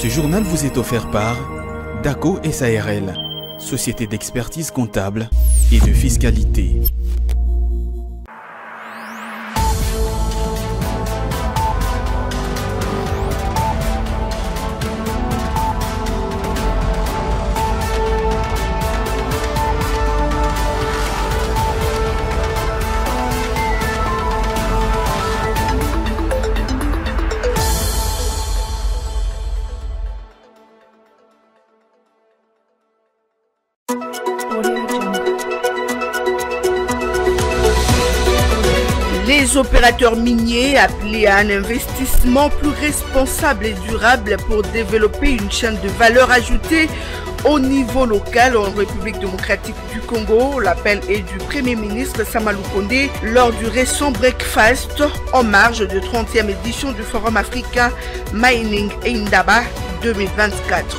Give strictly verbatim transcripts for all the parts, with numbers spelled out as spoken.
Ce journal vous est offert par Daco S A R L, société d'expertise comptable et de fiscalité. Les opérateurs miniers appelés à un investissement plus responsable et durable pour développer une chaîne de valeur ajoutée au niveau local en République démocratique du Congo. L'appel est du Premier ministre Sama Lukonde lors du récent breakfast en marge de trentième édition du Forum africain Mining Indaba deux mille vingt-quatre.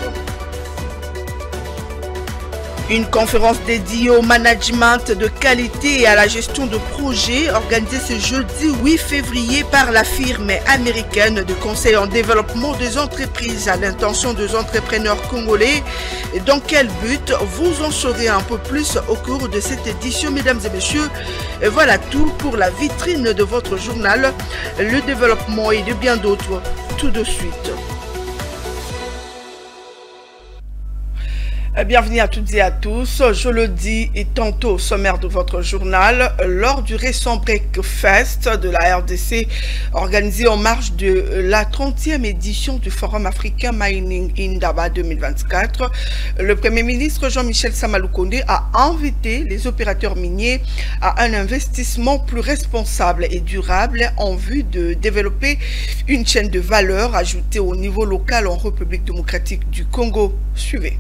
Une conférence dédiée au management de qualité et à la gestion de projets organisée ce jeudi huit février par la firme américaine de conseil en développement des entreprises à l'intention des entrepreneurs congolais. Dans quel but? Vous en saurez un peu plus au cours de cette édition, mesdames et messieurs. Et voilà tout pour la vitrine de votre journal, le développement et de bien d'autres. Tout de suite. Bienvenue à toutes et à tous. Je le dis et tantôt au sommaire de votre journal, lors du récent breakfast de la R D C organisé en marge de la trentième édition du Forum africain Mining Indaba deux mille vingt-quatre, le Premier ministre Jean-Michel Sama Lukonde a invité les opérateurs miniers à un investissement plus responsable et durable en vue de développer une chaîne de valeur ajoutée au niveau local en République démocratique du Congo. Suivez.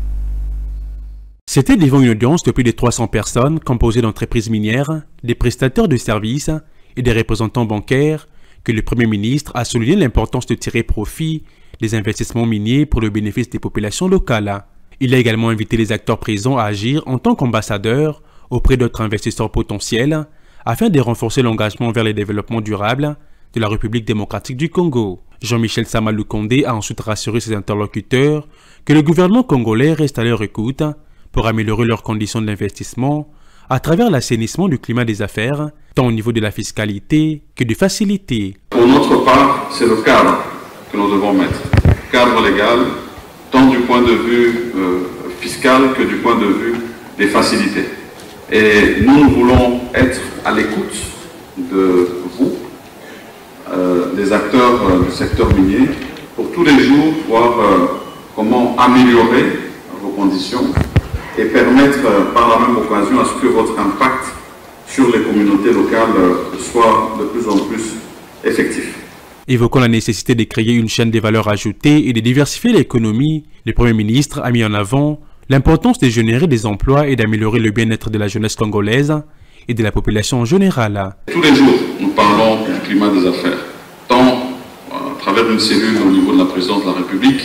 C'était devant une audience de plus de trois cents personnes composée d'entreprises minières, des prestataires de services et des représentants bancaires que le Premier ministre a souligné l'importance de tirer profit des investissements miniers pour le bénéfice des populations locales. Il a également invité les acteurs présents à agir en tant qu'ambassadeurs auprès d'autres investisseurs potentiels afin de renforcer l'engagement vers le développement durable de la République démocratique du Congo. Jean-Michel Sama Lukonde a ensuite rassuré ses interlocuteurs que le gouvernement congolais reste à leur écoute pour améliorer leurs conditions d'investissement à travers l'assainissement du climat des affaires, tant au niveau de la fiscalité que de facilité. Pour notre part, c'est le cadre que nous devons mettre. Cadre légal, tant du point de vue euh, fiscal que du point de vue des facilités. Et nous, nous voulons être à l'écoute de vous, euh, des acteurs euh, du secteur minier, pour tous les jours voir euh, comment améliorer vos conditions et permettre euh, par la même occasion à ce que votre impact sur les communautés locales euh, soit de plus en plus effectif. Évoquant la nécessité de créer une chaîne de valeur ajoutée et de diversifier l'économie, le Premier ministre a mis en avant l'importance de générer des emplois et d'améliorer le bien-être de la jeunesse congolaise et de la population en général. Tous les jours, nous parlons du climat des affaires, tant à travers une cellule au niveau de la présidence de la République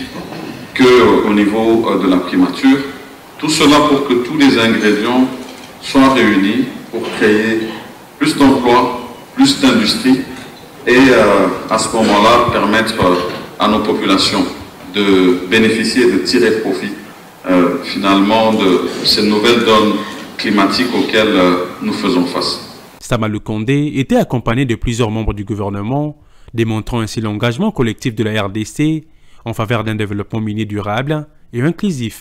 qu'au niveau de la primature. Tout cela pour que tous les ingrédients soient réunis pour créer plus d'emplois, plus d'industrie et euh, à ce moment-là permettre euh, à nos populations de bénéficier, de tirer profit euh, finalement de ces nouvelles donnes climatiques auxquelles euh, nous faisons face. Sama Lukonde était accompagné de plusieurs membres du gouvernement, démontrant ainsi l'engagement collectif de la R D C en faveur d'un développement minier durable et inclusif.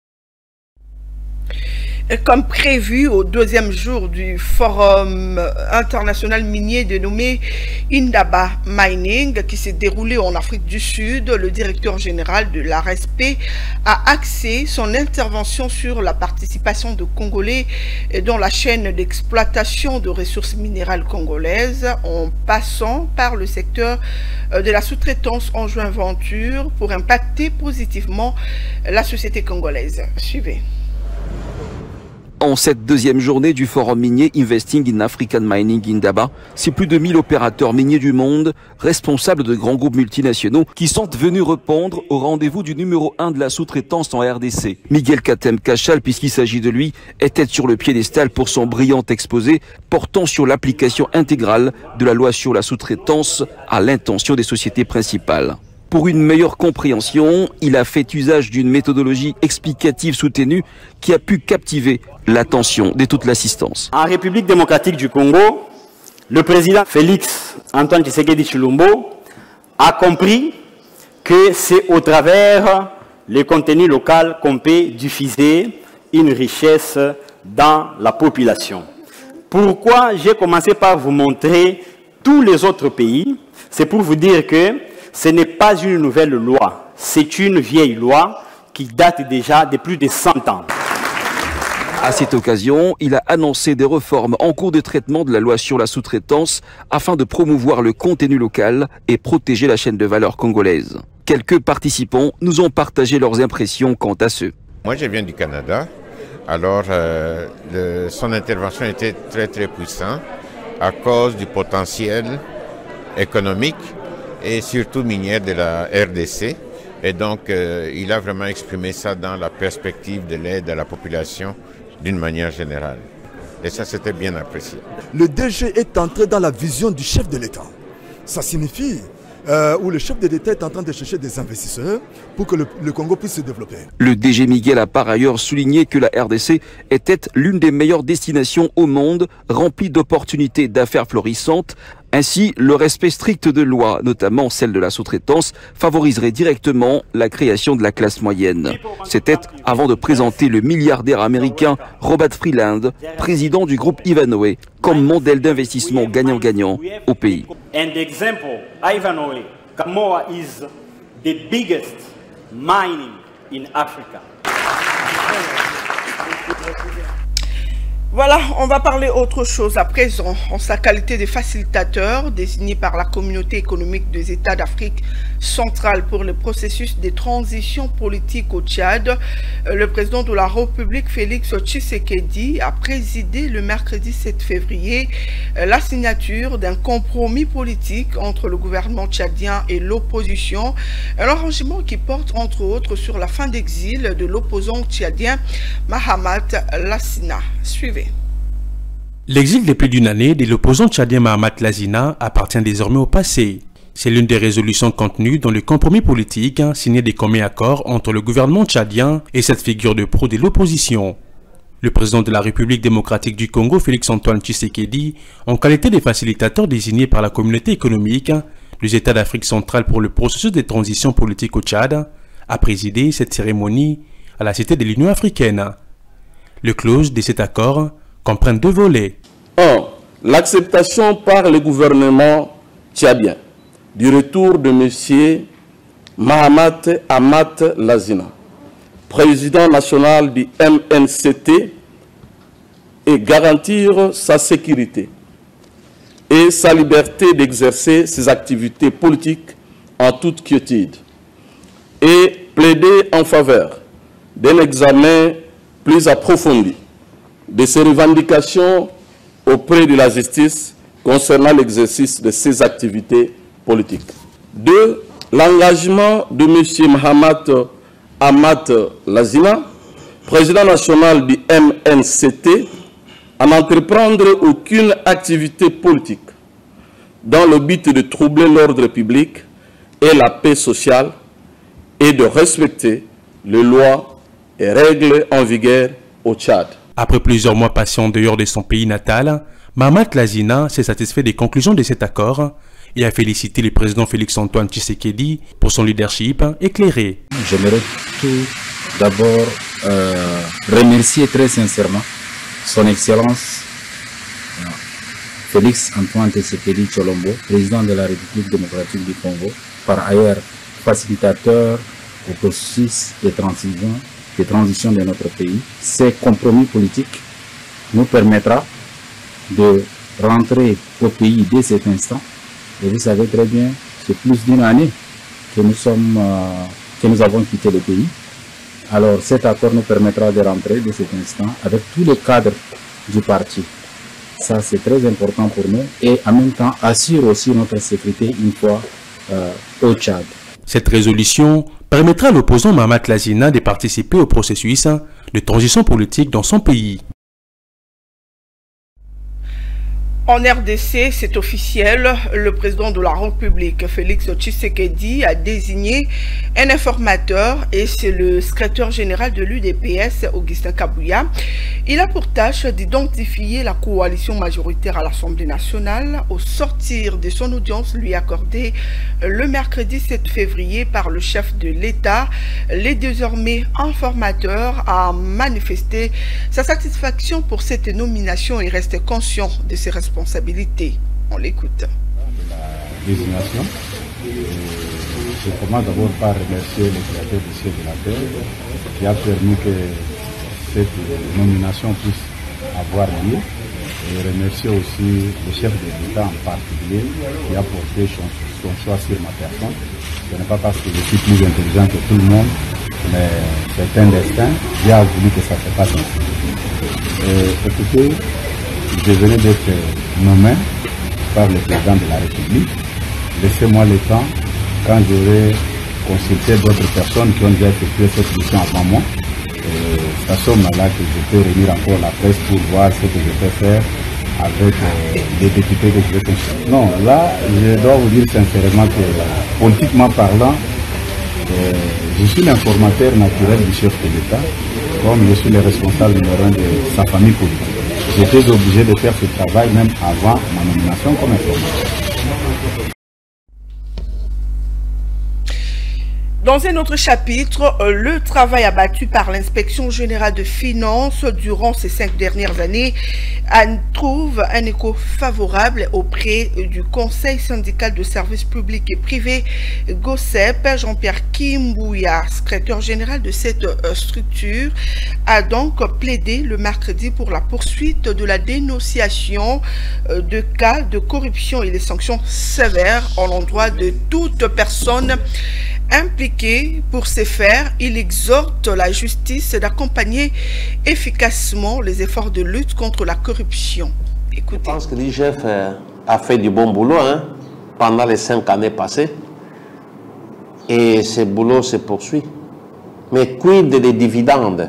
Comme prévu au deuxième jour du Forum international minier dénommé Indaba Mining qui s'est déroulé en Afrique du Sud, le directeur général de l'A R S P a axé son intervention sur la participation de Congolais dans la chaîne d'exploitation de ressources minérales congolaises en passant par le secteur de la sous-traitance en joint venture pour impacter positivement la société congolaise. Suivez. En cette deuxième journée du forum minier Investing in African Mining Indaba, c'est plus de mille opérateurs miniers du monde, responsables de grands groupes multinationaux, qui sont venus répondre au rendez-vous du numéro un de la sous-traitance en R D C. Miguel Katem Kachal, puisqu'il s'agit de lui, était sur le piédestal pour son brillant exposé portant sur l'application intégrale de la loi sur la sous-traitance à l'intention des sociétés principales. Pour une meilleure compréhension, il a fait usage d'une méthodologie explicative soutenue qui a pu captiver l'attention de toute l'assistance. En République démocratique du Congo, le président Félix Antoine Tshisekedi Tshilombo a compris que c'est au travers les contenus locaux qu'on peut diffuser une richesse dans la population. Pourquoi j'ai commencé par vous montrer tous les autres pays? C'est pour vous dire que ce n'est pas une nouvelle loi, c'est une vieille loi qui date déjà de plus de cent ans. À cette occasion, il a annoncé des réformes en cours de traitement de la loi sur la sous-traitance afin de promouvoir le contenu local et protéger la chaîne de valeur congolaise. Quelques participants nous ont partagé leurs impressions quant à ce. Moi, je viens du Canada. Alors, euh, le, son intervention était très très puissante à cause du potentiel économique et surtout minière de la R D C. Et donc, euh, il a vraiment exprimé ça dans la perspective de l'aide à la population d'une manière générale. Et ça, c'était bien apprécié. Le D G est entré dans la vision du chef de l'État. Ça signifie euh, où le chef de l'État est en train de chercher des investisseurs pour que le, le Congo puisse se développer. Le D G Miguel a par ailleurs souligné que la R D C était l'une des meilleures destinations au monde, remplie d'opportunités d'affaires florissantes. Ainsi, le respect strict de lois, notamment celle de la sous-traitance, favoriserait directement la création de la classe moyenne. C'était avant de présenter le milliardaire américain Robert Freeland, président du groupe Ivanhoe, comme modèle d'investissement gagnant-gagnant au pays. And example, Ivanhoe, Kamoa is the biggest mining in Africa. Voilà, on va parler autre chose à présent. En sa qualité de facilitateur désigné par la communauté économique des États d'Afrique centrale pour le processus de transition politique au Tchad, le président de la République Félix Tshisekedi a présidé le mercredi sept février la signature d'un compromis politique entre le gouvernement tchadien et l'opposition, un arrangement qui porte entre autres sur la fin d'exil de l'opposant tchadien Mahamat Lassina. Suivez. L'exil de plus d'une année de l'opposant tchadien Mahamat Lassina appartient désormais au passé. C'est l'une des résolutions contenues dans le compromis politique signé des communs accords entre le gouvernement tchadien et cette figure de proue de l'opposition. Le président de la République démocratique du Congo, Félix Antoine Tshisekedi, en qualité de facilitateur désigné par la communauté économique des États d'Afrique centrale pour le processus de transition politique au Tchad, a présidé cette cérémonie à la Cité de l'Union africaine. Les clauses de cet accord comprennent deux volets. un. L'acceptation par le gouvernement tchadien du retour de M. Mahamat Amat Lassina, président national du M N C T, et garantir sa sécurité et sa liberté d'exercer ses activités politiques en toute quiétude, et plaider en faveur d'un examen plus approfondi de ses revendications auprès de la justice concernant l'exercice de ses activités politiques. deux. L'engagement de M. Mahamat Amat Lassina, président national du M N C T, à n'entreprendre aucune activité politique dans le but de troubler l'ordre public et la paix sociale et de respecter les lois et règles en vigueur au Tchad. Après plusieurs mois passés en dehors de son pays natal, Mahamat Lassina s'est satisfait des conclusions de cet accord et a félicité le président Félix Antoine Tshisekedi pour son leadership éclairé. J'aimerais tout d'abord euh, remercier très sincèrement son Excellence euh, Félix Antoine Tshisekedi Tshilombo, président de la République démocratique du Congo, par ailleurs facilitateur au processus de transition, de transition de notre pays. Ces compromis politiques nous permettra de rentrer au pays dès cet instant. Et vous savez très bien, c'est plus d'une année que nous, sommes, euh, que nous avons quitté le pays. Alors cet accord nous permettra de rentrer dès cet instant avec tous les cadres du parti. Ça c'est très important pour nous et en même temps assure aussi notre sécurité une fois euh, au Tchad. Cette résolution permettra à l'opposant Mahamat Lassina de participer au processus de transition politique dans son pays. En R D C, c'est officiel, le président de la République, Félix Tshisekedi, a désigné un informateur et c'est le secrétaire général de l'U D P S, Augustin Kabouya. Il a pour tâche d'identifier la coalition majoritaire à l'Assemblée nationale au sortir de son audience lui accordée le mercredi sept février par le chef de l'État. Les désormais informateur a manifesté sa satisfaction pour cette nomination et reste conscient de ses responsabilités. Responsabilité. On l'écoute. La désignation. Je commence d'abord par remercier le créateur du ciel de la terre qui a permis que cette nomination puisse avoir lieu. Et remercier aussi le chef de l'État en particulier qui a porté son, son choix sur ma personne. Ce n'est pas parce que je suis plus intelligent que tout le monde, mais c'est un destin. Dieu a voulu que ça se passe ainsi. Et écoutez, je venais d'être nommé par le président de la République. Laissez-moi le temps, quand j'aurai consulté d'autres personnes qui ont déjà effectué cette mission avant moi. C'est à ce moment-là que je peux réunir encore la presse pour voir ce que je peux faire avec euh, les députés que je vais consulter. Non, là, je dois vous dire sincèrement que, politiquement parlant, euh, je suis l'informateur naturel du chef de l'État, comme je suis le responsable numéro un de sa famille politique. J'étais obligé de faire ce travail même avant ma nomination comme informateur. Dans un autre chapitre, le travail abattu par l'inspection générale de finances durant ces cinq dernières années trouve un écho favorable auprès du Conseil syndical de services publics et privés GOSEP. Jean-Pierre Kimbouya, secrétaire général de cette structure, a donc plaidé le mercredi pour la poursuite de la dénonciation de cas de corruption et les sanctions sévères à l'endroit de toute personne impliqué pour ces faits. Il exhorte la justice d'accompagner efficacement les efforts de lutte contre la corruption. Écoutez. Je pense que l'I G F a fait du bon boulot hein, pendant les cinq années passées. Et ce boulot se poursuit. Mais quid des dividendes?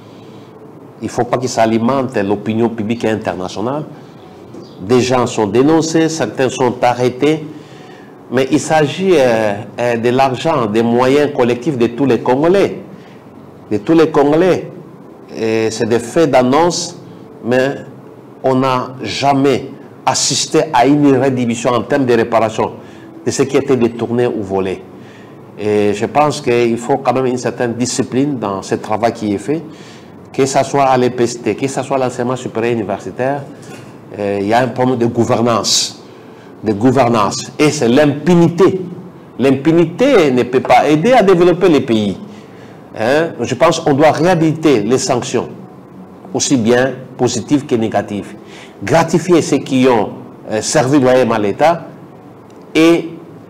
Il ne faut pas qu'ils s'alimentent l'opinion publique internationale. Des gens sont dénoncés, certains sont arrêtés. Mais il s'agit euh, euh, de l'argent, des moyens collectifs de tous les Congolais. De tous les Congolais. C'est des faits d'annonce, mais on n'a jamais assisté à une redivision en termes de réparation de ce qui était détourné ou volé. Et je pense qu'il faut quand même une certaine discipline dans ce travail qui est fait, que ce soit à l'E P S T, que ce soit à l'enseignement supérieur universitaire, euh, il y a un problème de gouvernance. de gouvernance et c'est l'impunité. L'impunité ne peut pas aider à développer les pays. Hein? Je pense qu'on doit réhabiliter les sanctions, aussi bien positives que négatives. Gratifier ceux qui ont euh, servi loyalement à l'État et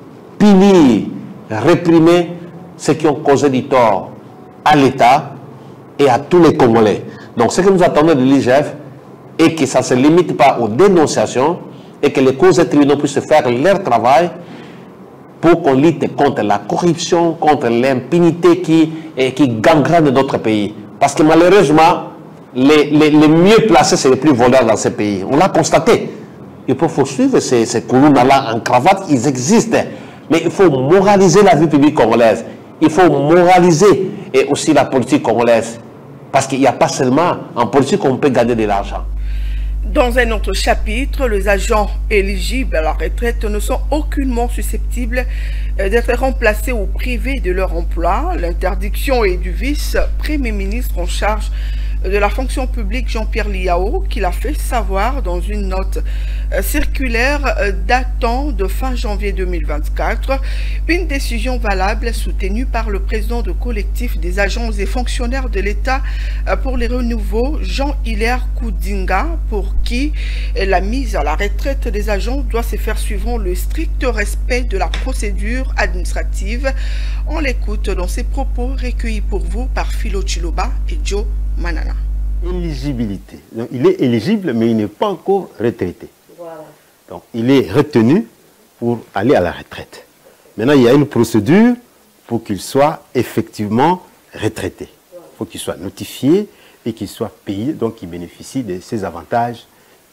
punir, réprimer ceux qui ont causé du tort à l'État et à tous les Congolais. Donc ce que nous attendons de l'I G F est que ça ne se limite pas aux dénonciations et que les causes et tribunaux puissent faire leur travail pour qu'on lutte contre la corruption, contre l'impunité qui, qui gangrène notre pays. Parce que malheureusement, les, les, les mieux placés, c'est les plus voleurs dans ces pays. On l'a constaté. Il faut poursuivre ces, ces colons-là en cravate, ils existent. Mais il faut moraliser la vie publique congolaise. Il faut moraliser et aussi la politique congolaise. Parce qu'il n'y a pas seulement en politique qu'on peut gagner de l'argent. Dans un autre chapitre, les agents éligibles à la retraite ne sont aucunement susceptibles d'être remplacés ou privés de leur emploi. L'interdiction est du vice-premier ministre en charge de la fonction publique Jean-Pierre Liao, qui l'a fait savoir dans une note circulaire datant de fin janvier deux mille vingt-quatre. Une décision valable soutenue par le président du collectif des agents et fonctionnaires de l'État pour les renouveaux, Jean-Hilaire Koudinga, pour qui la mise à la retraite des agents doit se faire suivant le strict respect de la procédure administrative. On l'écoute dans ses propos recueillis pour vous par Philo Chiloba et Joe Manana. Éligibilité. Donc, il est éligible, mais il n'est pas encore retraité. Voilà. Donc, il est retenu pour aller à la retraite. Maintenant, il y a une procédure pour qu'il soit effectivement retraité. Il faut qu'il soit notifié et qu'il soit payé, donc il bénéficie de ces avantages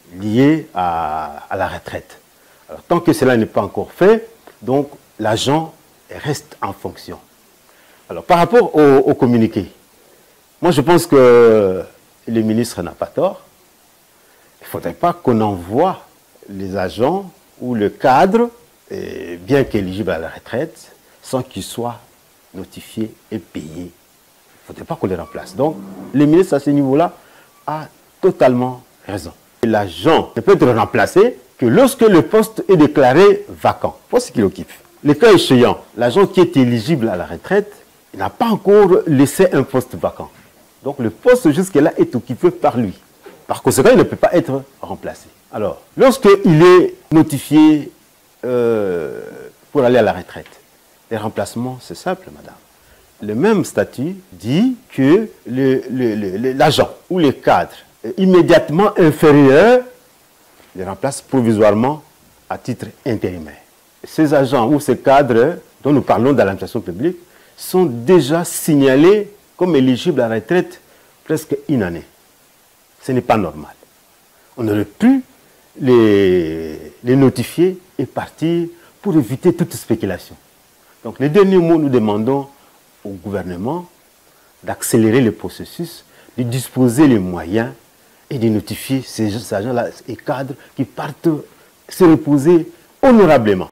liées à, à la retraite. Alors, tant que cela n'est pas encore fait, donc l'agent reste en fonction. Alors, par rapport au, au communiqué, moi je pense que le ministre n'a pas tort. Il ne faudrait pas qu'on envoie les agents ou le cadre, eh, bien qu'éligible à la retraite, sans qu'ils soient notifiés et payés. Il ne faudrait pas qu'on les remplace. Donc, le ministre à ce niveau-là a totalement raison. L'agent ne peut être remplacé que lorsque le poste est déclaré vacant, poste qu'il occupe. Le cas échéant, l'agent qui est éligible à la retraite n'a pas encore laissé un poste vacant. Donc le poste jusque-là est occupé par lui. Par conséquent, il ne peut pas être remplacé. Alors, lorsqu'il est notifié euh, pour aller à la retraite, les remplacements, c'est simple, madame. Le même statut dit que l'agent ou le cadre immédiatement inférieur les remplace provisoirement à titre intérimaire. Ces agents ou ces cadres dont nous parlons dans l'administration publique sont déjà signalés comme éligibles à la retraite presque une année. Ce n'est pas normal. On aurait pu les, les notifier et partir pour éviter toute spéculation. Donc les derniers mots, nous demandons au gouvernement d'accélérer le processus, de disposer les moyens et de notifier ces agents-là et cadres qui partent se reposer honorablement.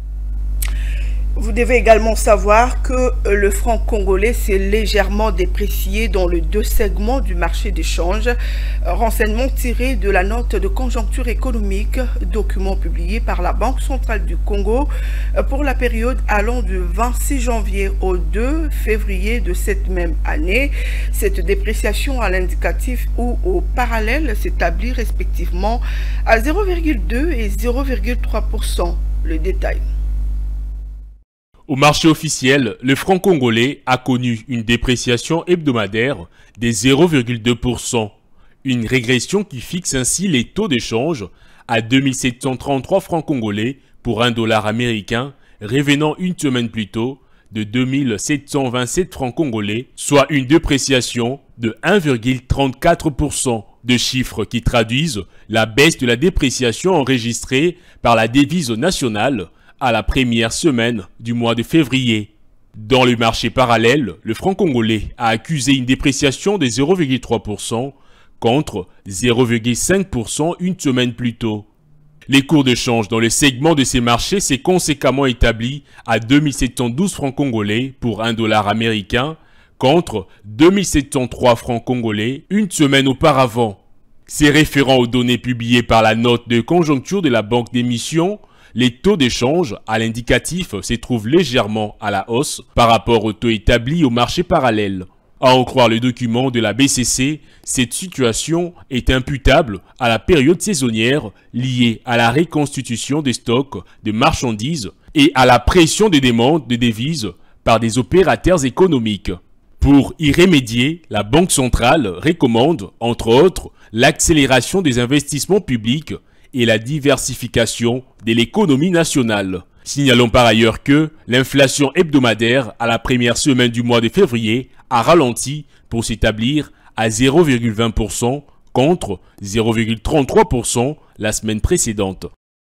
Vous devez également savoir que le franc congolais s'est légèrement déprécié dans les deux segments du marché d'échange. Renseignement tiré de la note de conjoncture économique, document publié par la Banque centrale du Congo pour la période allant du vingt-six janvier au deux février de cette même année. Cette dépréciation à l'indicatif ou au parallèle s'établit respectivement à zéro virgule deux et zéro virgule trois pour cent. Le détail. Au marché officiel, le franc congolais a connu une dépréciation hebdomadaire de zéro virgule deux pour cent, une régression qui fixe ainsi les taux d'échange à deux mille sept cent trente-trois francs congolais pour un dollar américain, revenant une semaine plus tôt de deux mille sept cent vingt-sept francs congolais, soit une dépréciation de un virgule trente-quatre pour cent, de chiffres qui traduisent la baisse de la dépréciation enregistrée par la devise nationale à la première semaine du mois de février. Dans le marché parallèle, le franc congolais a accusé une dépréciation de zéro virgule trois pour cent contre zéro virgule cinq pour cent une semaine plus tôt. Les cours de change dans le segment de ces marchés s'est conséquemment établi à deux mille sept cent douze francs congolais pour un dollar américain contre deux mille sept cent trois francs congolais une semaine auparavant. Se référant aux données publiées par la note de conjoncture de la banque d'émission, les taux d'échange à l'indicatif se trouvent légèrement à la hausse par rapport aux taux établis au marché parallèle. À en croire le document de la B C C, cette situation est imputable à la période saisonnière liée à la reconstitution des stocks de marchandises et à la pression des demandes de devises par des opérateurs économiques. Pour y remédier, la Banque centrale recommande, entre autres, l'accélération des investissements publics et la diversification de l'économie nationale. Signalons par ailleurs que l'inflation hebdomadaire à la première semaine du mois de février a ralenti pour s'établir à zéro virgule vingt pour cent contre zéro virgule trente-trois pour cent la semaine précédente.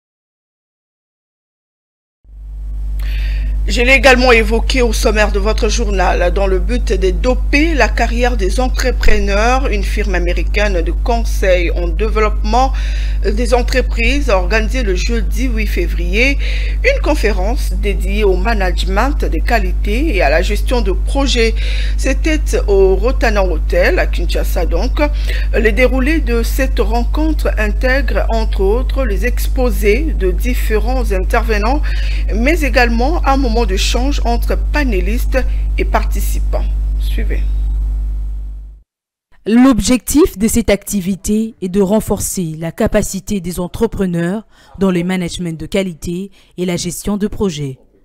Je l'ai également évoqué au sommaire de votre journal dans le but de doper la carrière des entrepreneurs. Une firme américaine de conseil en développement des entreprises a organisé le jeudi huit février une conférence dédiée au management de qualité et à la gestion de projets. C'était au Rotanan Hotel à Kinshasa donc. Le déroulé de cette rencontre intègre entre autres les exposés de différents intervenants, mais également un moment d'échange entre panélistes et participants. Suivez. L'objectif de cette activité est de renforcer la capacité des entrepreneurs dans le management de qualité et la gestion de projets.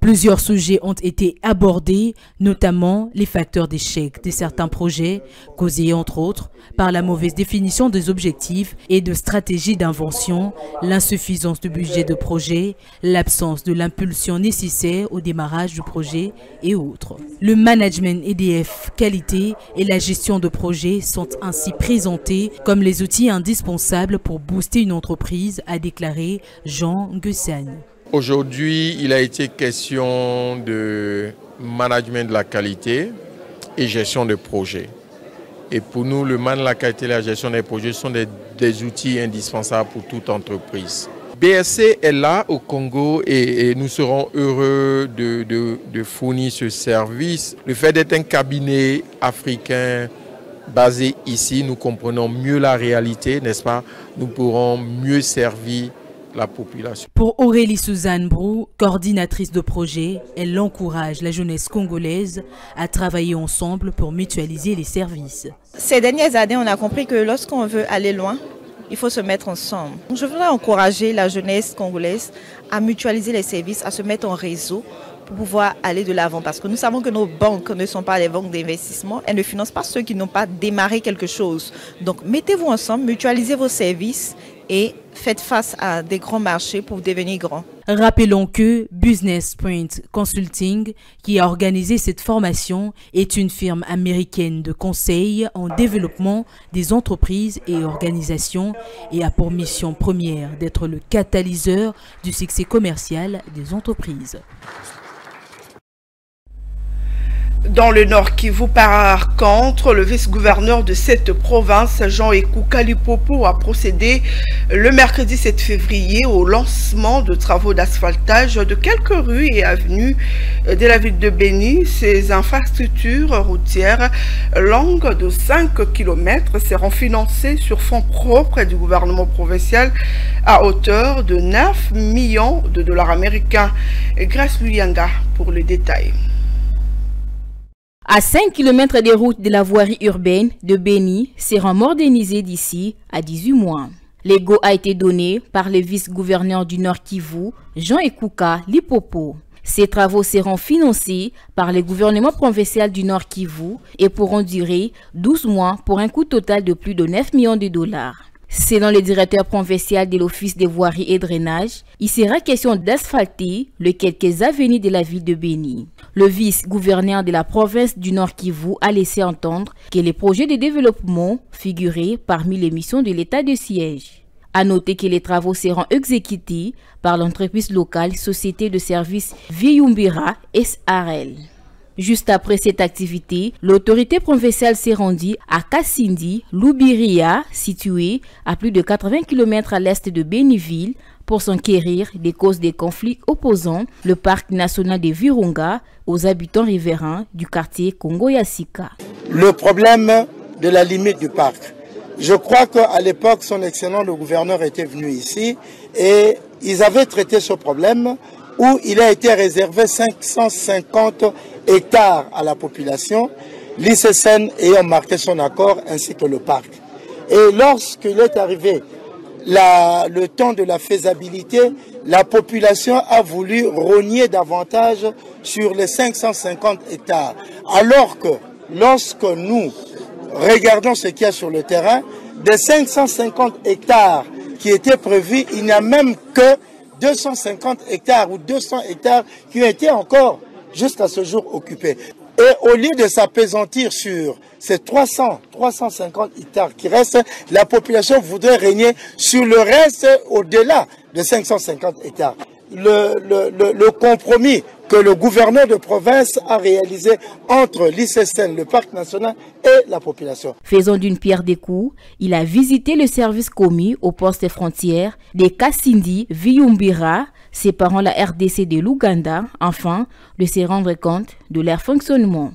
Plusieurs sujets ont été abordés, notamment les facteurs d'échec de certains projets, causés entre autres par la mauvaise définition des objectifs et de stratégies d'invention, l'insuffisance du budget de projet, l'absence de l'impulsion nécessaire au démarrage du projet et autres. Le management E D F qualité et la gestion de projet sont ainsi présentés comme les outils indispensables pour booster une entreprise, a déclaré Jean Guessagne. Aujourd'hui, il a été question de management de la qualité et gestion de projet. Et pour nous, le management de la qualité et la gestion des projets sont des, des outils indispensables pour toute entreprise. B S C est là au Congo et, et nous serons heureux de, de, de fournir ce service. Le fait d'être un cabinet africain basé ici, nous comprenons mieux la réalité, n'est-ce pas? Nous pourrons mieux servir la population. Pour Aurélie Suzanne Brou, coordinatrice de projet, elle encourage la jeunesse congolaise à travailler ensemble pour mutualiser les services. Ces dernières années, on a compris que lorsqu'on veut aller loin, il faut se mettre ensemble. Je voudrais encourager la jeunesse congolaise à mutualiser les services, à se mettre en réseau pour pouvoir aller de l'avant. Parce que nous savons que nos banques ne sont pas les banques d'investissement. Elles ne financent pas ceux qui n'ont pas démarré quelque chose. Donc mettez-vous ensemble, mutualisez vos services et faites face à des grands marchés pour devenir grands. Rappelons que Business Point Consulting, qui a organisé cette formation, est une firme américaine de conseil en développement des entreprises et organisations et a pour mission première d'être le catalyseur du succès commercial des entreprises. Dans le Nord Kivu, par contre, le vice-gouverneur de cette province, Jean-Ekouka Lipopo, a procédé le mercredi sept février au lancement de travaux d'asphaltage de quelques rues et avenues de la ville de Béni. Ces infrastructures routières longues de cinq kilomètres seront financées sur fonds propres du gouvernement provincial à hauteur de neuf millions de dollars américains. Grace Luyanga pour le détail. À cinq kilomètres des routes de la voirie urbaine de Béni seront modernisées d'ici à dix-huit mois. L'ego a été donné par le vice-gouverneur du Nord Kivu, Jean-Ekouka Lipopo. Ces travaux seront financés par le gouvernement provincial du Nord Kivu et pourront durer douze mois pour un coût total de plus de neuf millions de dollars. Selon le directeur provincial de l'Office des voiries et drainage, il sera question d'asphalter les quelques avenues de la ville de Béni. Le vice-gouverneur de la province du Nord Kivu a laissé entendre que les projets de développement figuraient parmi les missions de l'État de siège. À noter que les travaux seront exécutés par l'entreprise locale Société de services Viyumbira S R L. Juste après cette activité, l'autorité provinciale s'est rendue à Kassindi, Lubiria, située à plus de quatre-vingts kilomètres à l'est de Béniville, pour s'enquérir des causes des conflits opposant le parc national de Virunga aux habitants riverains du quartier Congo-Yassika. Le problème de la limite du parc. Je crois qu'à l'époque, son excellent le gouverneur était venu ici et ils avaient traité ce problème où il a été réservé cinq cent cinquante hectares à la population, l'I C S N ayant marqué son accord ainsi que le parc. Et lorsqu'il est arrivé la, le temps de la faisabilité, la population a voulu rogner davantage sur les cinq cent cinquante hectares. Alors que lorsque nous regardons ce qu'il y a sur le terrain, des cinq cent cinquante hectares qui étaient prévus, il n'y a même que deux cent cinquante hectares ou deux cents hectares qui ont été encore jusqu'à ce jour occupés. Et au lieu de s'appesantir sur ces trois cents, trois cent cinquante hectares qui restent, la population voudrait régner sur le reste au-delà de cinq cent cinquante hectares. Le, le, le, le compromis que le gouverneur de province a réalisé entre l'I C S N, le parc national et la population. Faisant d'une pierre des coups, il a visité le service commis au poste frontière des Kassindi Viyumbira, séparant la R D C de l'Ouganda, afin de se rendre compte de leur fonctionnement.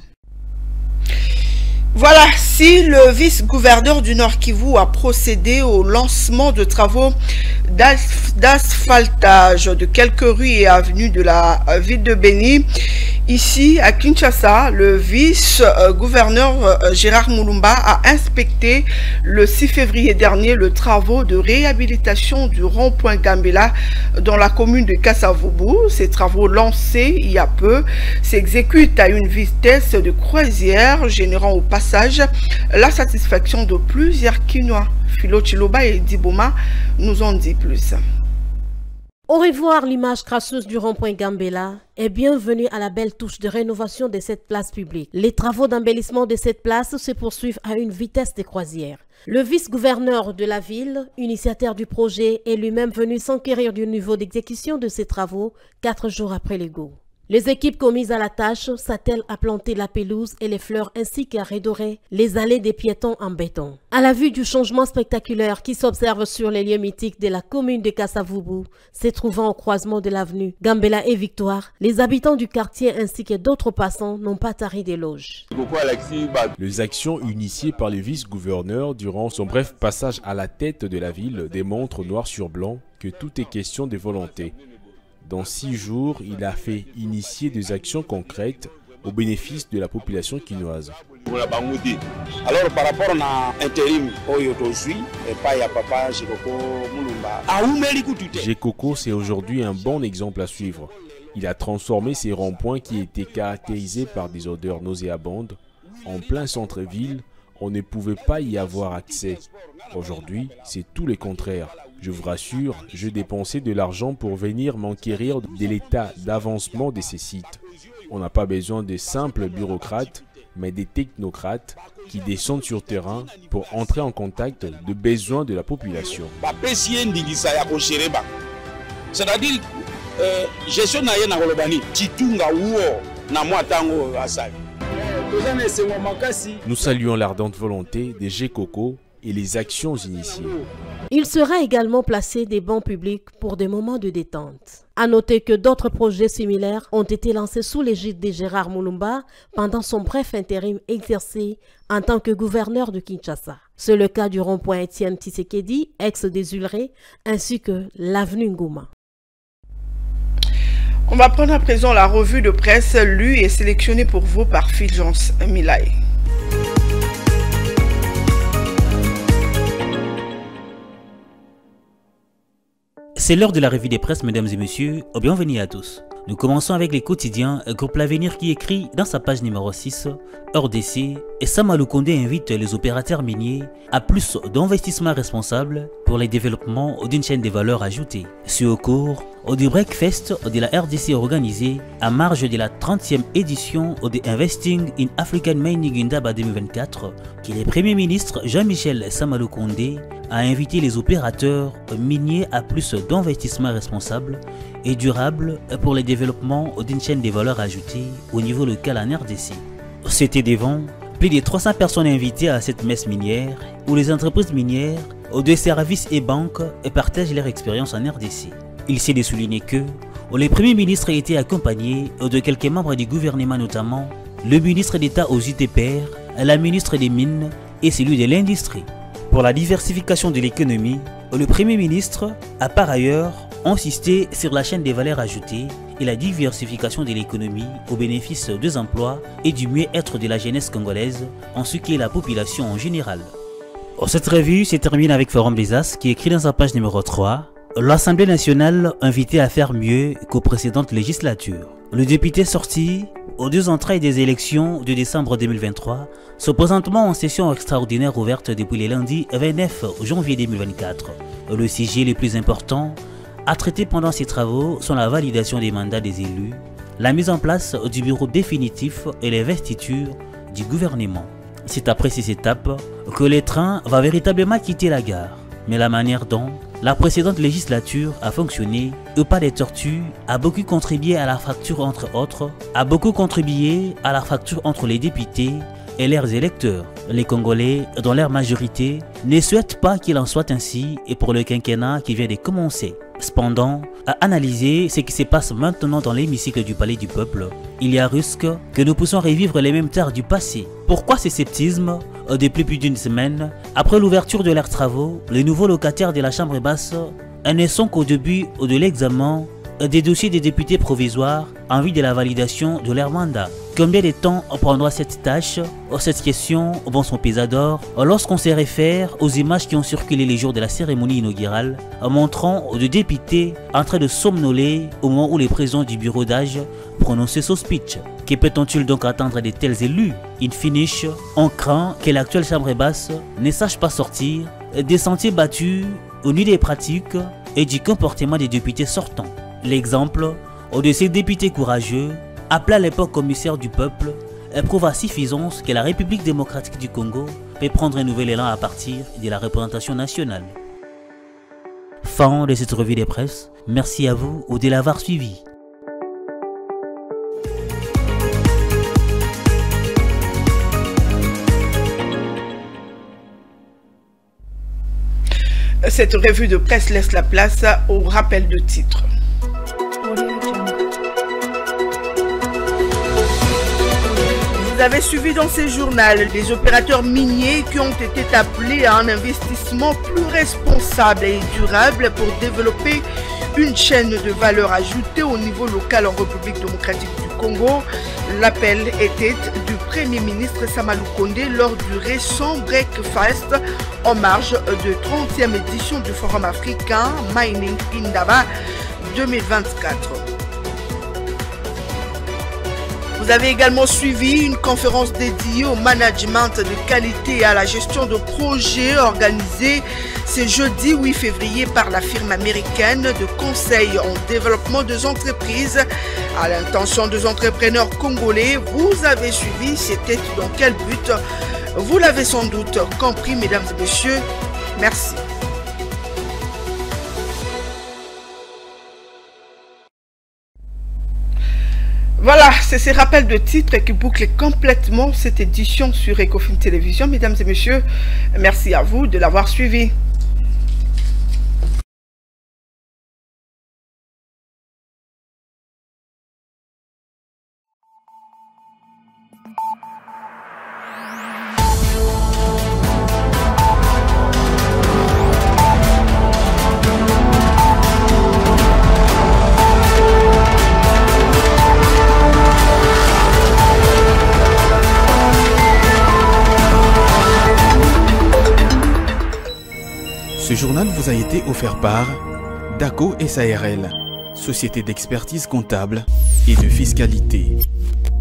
Voilà, si le vice-gouverneur du Nord Kivu a procédé au lancement de travaux d'asphaltage de quelques rues et avenues de la ville de Béni, Ici, à Kinshasa, le vice-gouverneur Gérard Moulumba a inspecté le six février dernier le travaux de réhabilitation du rond-point Gambela dans la commune de Kasavubu. Ces travaux lancés il y a peu s'exécutent à une vitesse de croisière, générant au passage la satisfaction de plusieurs Kinois. Philo Chiloba et Dibouma nous en dit plus. Au revoir l'image crasseuse du rond-point Gambela et bienvenue à la belle touche de rénovation de cette place publique. Les travaux d'embellissement de cette place se poursuivent à une vitesse de croisière. Le vice-gouverneur de la ville, initiateur du projet, est lui-même venu s'enquérir du niveau d'exécution de ces travaux quatre jours après les go. Les équipes commises à la tâche s'attellent à planter la pelouse et les fleurs ainsi qu'à redorer les allées des piétons en béton. À la vue du changement spectaculaire qui s'observe sur les lieux mythiques de la commune de Kasavubu, se trouvant au croisement de l'avenue Gambela et Victoire, les habitants du quartier ainsi que d'autres passants n'ont pas tari d'éloges. Les actions initiées par le vice-gouverneur durant son bref passage à la tête de la ville démontrent noir sur blanc que tout est question de volonté. Dans six jours, il a fait initier des actions concrètes au bénéfice de la population quinoise. Alors par rapport à l'intérim, Gekoko, c'est aujourd'hui un bon exemple à suivre. Il a transformé ces ronds-points qui étaient caractérisés par des odeurs nauséabondes. En plein centre-ville, on ne pouvait pas y avoir accès. Aujourd'hui, c'est tout le contraire. Je vous rassure, je dépensais de l'argent pour venir m'enquérir de l'état d'avancement de ces sites. On n'a pas besoin de simples bureaucrates, mais des technocrates qui descendent sur terrain pour entrer en contact de besoins de la population. C'est-à-dire, gestion na ye na kolobani, titunga uo na mwatango asali. Nous saluons l'ardente volonté des Gekoko et les actions initiées. Il sera également placé des bancs publics pour des moments de détente. À noter que d'autres projets similaires ont été lancés sous l'égide de Gérard Moulumba pendant son bref intérim exercé en tant que gouverneur de Kinshasa. C'est le cas du rond-point Étienne Tshisekedi, ex-désulré, ainsi que l'avenue Ngoma. On va prendre à présent la revue de presse lue et sélectionnée pour vous par Fulgence Milaye. C'est l'heure de la revue des presses, mesdames et messieurs. Bienvenue à tous. Nous commençons avec les quotidiens. Groupe L'Avenir qui écrit dans sa page numéro six, R D C, et Sama Lukonde invite les opérateurs miniers à plus d'investissements responsables pour le développement d'une chaîne de valeur ajoutée. C'est au cours du breakfast de la R D C organisé à marge de la trentième édition de Investing in African Mining Indaba deux mille vingt-quatre que le Premier ministre Jean-Michel Sama Lukonde a invité les opérateurs miniers à plus d'investissements responsables et durables pour le développement d'une chaîne de valeur ajoutée au niveau local en R D C. C'était devant plus de trois cents personnes invitées à cette messe minière où les entreprises minières, de services et banques partagent leur expérience en R D C. Il s'est de souligner que le Premier ministre a été accompagné de quelques membres du gouvernement, notamment le ministre d'État aux U T P R, la ministre des Mines et celui de l'Industrie. Pour la diversification de l'économie, le Premier ministre a par ailleurs insisté sur la chaîne des valeurs ajoutées et la diversification de l'économie au bénéfice des emplois et du mieux-être de la jeunesse congolaise ainsi que la population en général. Cette revue se termine avec Forum des As qui écrit dans sa page numéro trois l'Assemblée nationale invitée à faire mieux qu'aux précédentes législatures. Le député sorti aux deux entrées des élections de décembre deux mille vingt-trois se présentement en session extraordinaire ouverte depuis le lundi vingt-neuf janvier deux mille vingt-quatre. Le sujet le plus important à traiter pendant ces travaux sont la validation des mandats des élus, la mise en place du bureau définitif et les investitures du gouvernement. C'est après ces étapes que le train va véritablement quitter la gare. Mais la manière dont la précédente législature a fonctionné, au pas des tortues, a beaucoup contribué à la fracture entre autres, a beaucoup contribué à la fracture entre les députés et leurs électeurs. Les Congolais, dans leur majorité, ne souhaitent pas qu'il en soit ainsi et pour le quinquennat qui vient de commencer. Cependant, à analyser ce qui se passe maintenant dans l'hémicycle du Palais du Peuple, il y a risque que nous puissions revivre les mêmes tares du passé. Pourquoi ce sceptisme? Depuis plus d'une semaine, après l'ouverture de leurs travaux, les nouveaux locataires de la chambre basse ne sont qu'au début de l'examen des dossiers des députés provisoires en vue de la validation de leur mandat. Combien de temps prendra cette tâche? Cette question vend son pesador lorsqu'on se réfère aux images qui ont circulé les jours de la cérémonie inaugurale, montrant des députés en train de somnoler au moment où les présidents du bureau d'âge prononçaient son speech. Que peut-on donc attendre de tels élus? In finish, on craint que l'actuelle chambre basse ne sache pas sortir des sentiers battus au nu des pratiques et du comportement des députés sortants. L'exemple de ces députés courageux, appelés à l'époque commissaires du peuple, prouve à suffisance que la République démocratique du Congo peut prendre un nouvel élan à partir de la représentation nationale. Fin de cette revue de presse. Merci à vous de l'avoir suivi. Cette revue de presse laisse la place au rappel de titres. Vous avez suivi dans ces journaux les opérateurs miniers qui ont été appelés à un investissement plus responsable et durable pour développer une chaîne de valeur ajoutée au niveau local en République démocratique du Congo. L'appel était du Premier ministre Sama Lukonde lors du récent Breakfast en marge de trentième édition du Forum africain Mining Indaba deux mille vingt-quatre. Vous avez également suivi une conférence dédiée au management de qualité et à la gestion de projets organisée ce jeudi huit février par la firme américaine de conseil en développement des entreprises à l'intention des entrepreneurs congolais. Vous avez suivi, c'était dans quel but? Vous l'avez sans doute compris, mesdames et messieurs. Merci. Voilà, c'est ces rappels de titres qui bouclent complètement cette édition sur Ecofin Télévision. Mesdames et messieurs, merci à vous de l'avoir suivi. Ce journal vous a été offert par DACO S A R L, société d'expertise comptable et de fiscalité.